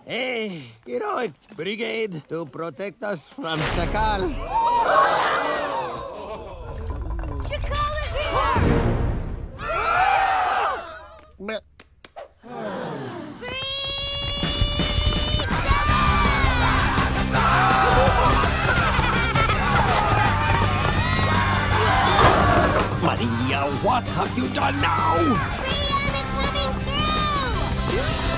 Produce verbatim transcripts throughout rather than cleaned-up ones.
A heroic brigade to protect us from Shakal. Shakal is here! Maria, what have you done now? Freedom is coming through!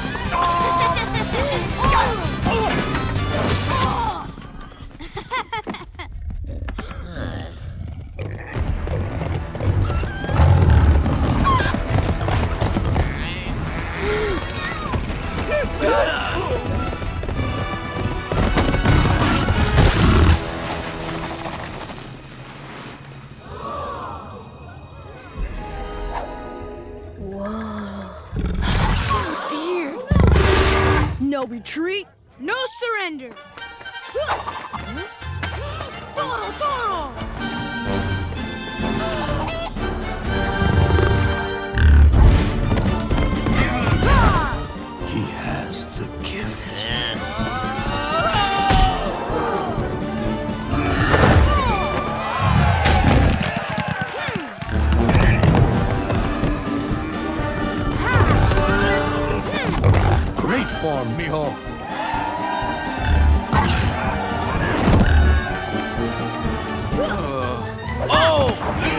No retreat, no surrender. Toro, toro! He has the gift. Great form, mijo. Oh!